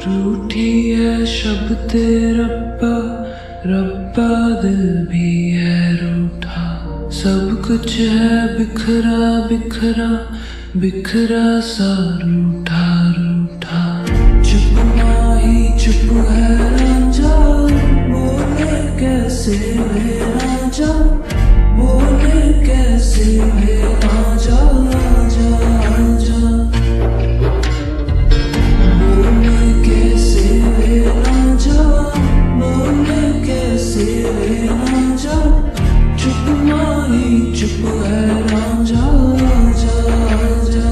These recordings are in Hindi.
रूठी है शब्द रब्बा, रब्बा दिल भी है रूठा। सब कुछ है बिखरा बिखरा, बिखरा सा रूठा रूठा। चुप माही चुप है रांझा, बोले कैसे वे रांझा, बोले कैसे वे रांझा रांझा रांझा। बोले कैसे वे रांझा, बोले कैसे वे रांझा। चुप माही चुप है रांझा रांझा रांझा।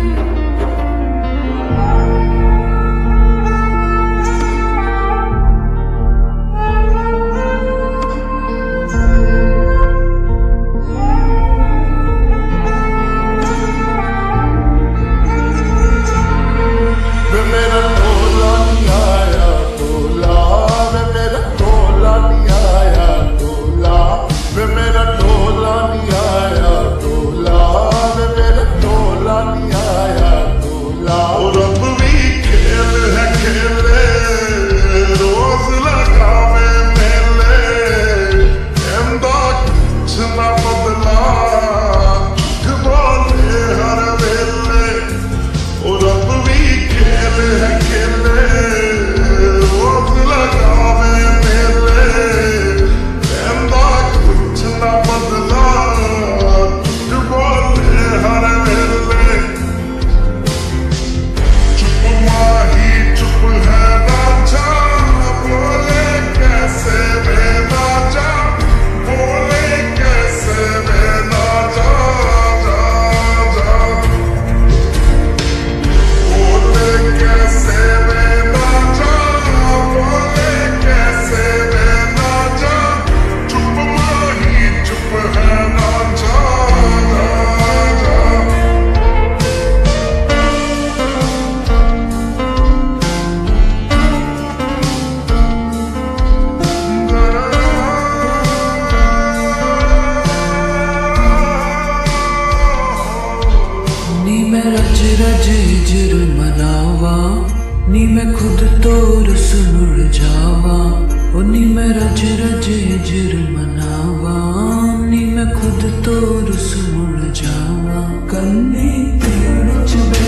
नी मैं खुद तो रस मुरझावा, ओ नी मैं रज रज हिजर मनावा। नी मैं खुद तो रस मुरझावा, कन्नी तीर च